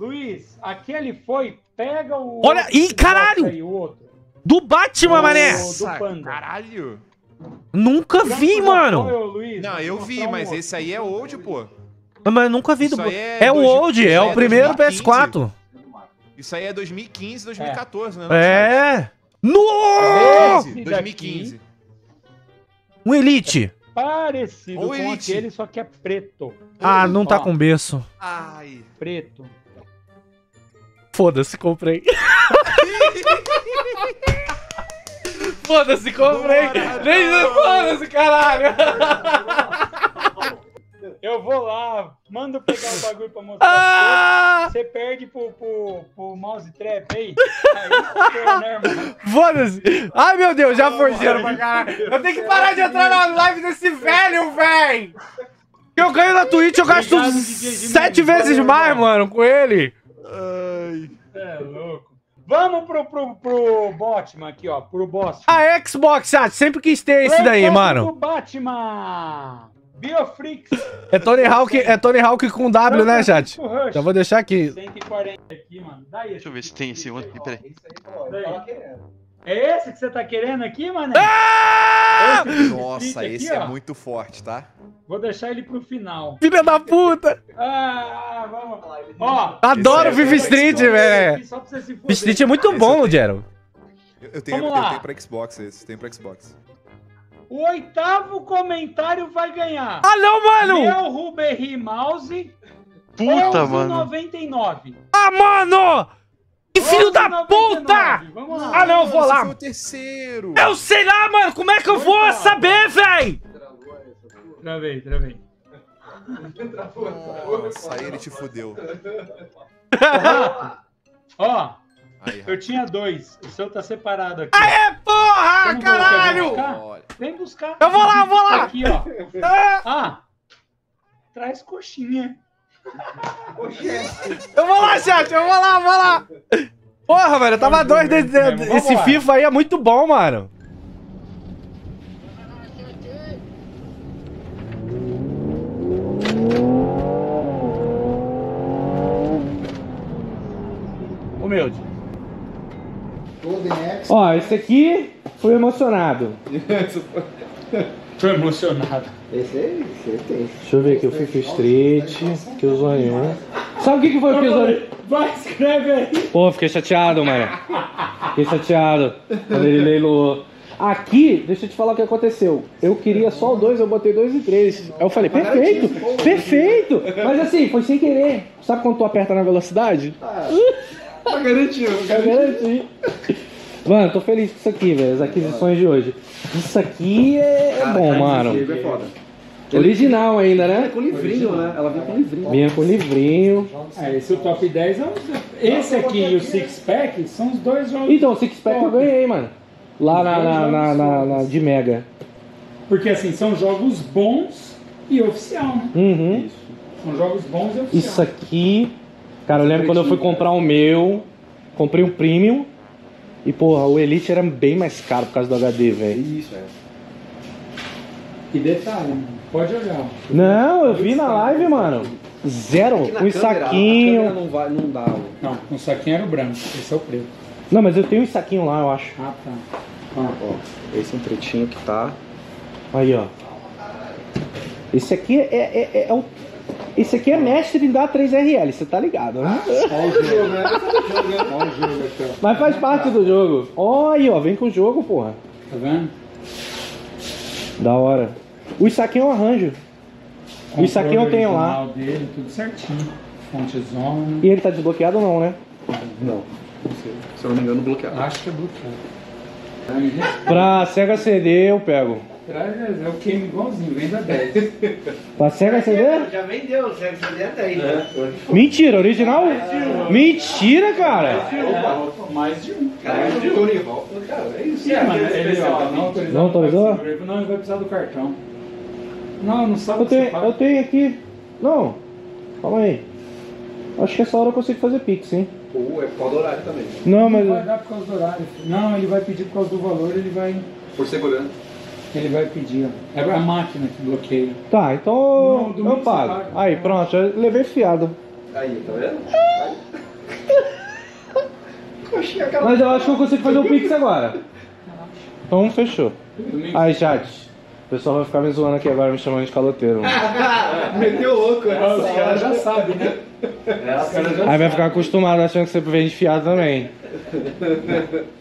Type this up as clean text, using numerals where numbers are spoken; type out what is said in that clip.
Luiz, aquele foi, pega o... Olha, ih, caralho! Aí, o outro. Do Batman, mané! Do Panda. Caralho! Nunca vi, Franco já mano! foi, ô, Luiz, Não, eu vi, mostrar um mas outro. esse aí é old, pô. Mas eu nunca vi do... Isso aí É o old, é isso o aí primeiro 2015. PS4. Isso aí é 2015, 2014, né? É! No! Esse 2015. daqui, Um Elite. parecido Ou com Elite. aquele, só que é preto. Ah, não tá Ó. com berço. Ai. Preto. Foda-se, comprei. Foda-se, comprei. Nem foda-se, caralho. Eu vou lá, mando pegar o bagulho pra mostrar. Ah! Você perde pro mouse trap aí. Aí, né, irmão? Foda-se. Ai, meu Deus, já foi dinheiro pra caralho. Eu tenho que parar de entrar na live desse velho, véi. Eu ganho na Twitch, eu gasto Obrigado, DJ 7 Jimenez. vezes Valeu, mais, irmão. mano, com ele. Ai. É louco. Vamos pro Batman aqui, ó. Pro boss. A Xbox, chat, sempre quis ter esse daí, Do mano. Batman. Biofreaks. É Tony Hawk com W, né, chat? Rush. Já vou deixar aqui. 140 aqui, mano. Dá esse. Deixa eu ver se tem esse outro aqui, peraí. É esse que você tá querendo aqui, mano? Ah! Nossa, esse é muito forte, tá? Vou deixar ele pro final. Filha da puta. Ah, vamos. Ó. Adoro Esse é Vivi Street, velho. Só pra você se Vivi fuder. Street é muito bom, Gero. Eu tenho Vamos lá. pra Xbox esse, tenho pra Xbox. O 8º comentário vai ganhar. Ah, não, mano. Meu Ruberry Mouse. Puta, mano. 11,99. Ah, mano. Que filho da 11,99. puta. Vamos lá. Ah, não, vou Esse lá. foi o terceiro. Eu sei lá, mano. Como é que eu vou saber, véi? Travei. Nossa, aí ele te fudeu. Ó, Aí, eu tinha 2. O seu tá separado aqui. Aê, porra, Você não caralho. quer buscar? olha. Vem buscar. Eu vou lá. Aqui, ó. Ah, traz coxinha. Eu vou lá, chat. Eu vou lá. Porra, velho, eu tava doido. Vamos Esse lá. FIFA aí é muito bom, mano. Humilde. Ó, esse aqui foi emocionado. Tô emocionado. Esse tem. Deixa eu ver aqui, o FIFA Street, que o Zonho. Sabe o que foi o que o Zonho? Vai, escreve aí. Pô, fiquei chateado, mano. Fiquei chateado quando ele leiloou. Aqui, deixa eu te falar o que aconteceu. Eu queria só o 2, eu botei 2 e 3. Aí eu falei, perfeito, perfeito. Mas assim, foi sem querer. Sabe quando tu aperta na velocidade? Pra garantir, Eu garanti. Mano, tô feliz com isso aqui, velho. As aquisições de hoje. Isso aqui é bom, mano. É foda. Original ainda, É né? com livrinho, né? Ela vem com livrinho. Vinha com livrinho. Esse é o top 10. Esse aqui e o Six Pack são os dois jogos. Então, o Six Pack eu ganhei, mano. Lá na de Mega. Porque assim, são jogos bons e oficial, né? Uhum. São jogos bons e oficial. Isso aqui. Cara, eu lembro quando eu fui comprar o meu. Comprei um Premium. E, porra, o Elite era bem mais caro por causa do HD, velho. Isso, é. Que detalhe, mano. Pode olhar. Não, eu vi na live, mano. Zero. Aqui na Com câmera, saquinho. a câmera não dá. Não, o saquinho era o branco. Esse é o preto. Não, mas eu tenho um saquinho lá, eu acho. Ah, tá. Ó, esse é um pretinho que tá. Aí, ó. Esse aqui é o. Esse aqui é mestre em dar 3RL, você tá ligado, né? Olha o jogo, né? Olha o jogo aqui, ó. Mas faz parte do jogo. Ó, aí, ó, vem com o jogo, porra. Tá vendo? Da hora. O saquinho eu arranjo. O saquinho eu tenho lá. Controle original dele, tudo certinho. Fontezona. E ele tá desbloqueado ou não, né? Não. Se eu não me engano, bloqueado. Acho que é bloqueado. Pra Sega CD eu pego. É o game igualzinho, vem da 10. Pra Sega CD? Já vendeu, o Sega CD até aí. Mentira, original? Mentira, cara. Mais de um. Cara, de Tony Hawk. Cara, é isso. Sim, mano, ele ó, não autorizou. Não autorizou? Não, ele vai precisar do cartão. Não sabe Eu o que você tenho, fala. eu tenho aqui. Não, calma aí. Acho que essa hora eu consigo fazer Pix, hein? Ou é por causa do horário também. Não, Não vai mas. dar por causa do horário. Não, ele vai pedir por causa do valor, ele vai Por pedir. Ó. É a máquina que bloqueia. Tá, então Não, domingo eu você pago. paga. Aí, pronto, já levei fiado. Aí, tá vendo? Oxi, aquela... Mas eu acho que eu consigo fazer o Pix agora. Então fechou. Aí, chat. O pessoal vai ficar me zoando aqui agora, me chamando de caloteiro. Mano. Meteu louco, né? Os caras já sabem, né? Os caras já Aí vai ficar acostumado achando que você vende fiado também.